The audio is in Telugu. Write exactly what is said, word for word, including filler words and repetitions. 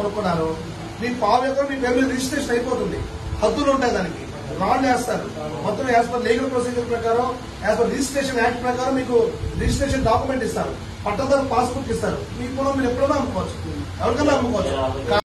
కొనుక్కున్నారు, మీ పావు ఎకరం మీ పేరు మీద రిజిస్ట్రేషన్ అయిపోతుంది. హద్దులు ఉంటాయి దానికి, రాళ్ళు వేస్తారు. మొత్తం యాజ్ పర్ లీగల్ ప్రొసీజర్ ప్రకారం, యాజ్ పర్ రిజిస్ట్రేషన్ యాక్ట్ ప్రకారం మీకు రిజిస్ట్రేషన్ డాక్యుమెంట్ ఇస్తారు, పట్టదారు పాస్బుక్ ఇస్తారు. మీ పొలం మీరు ఎప్పుడైనా అమ్ముకోవచ్చు, ఎవరికైనా అమ్ముకోవచ్చు.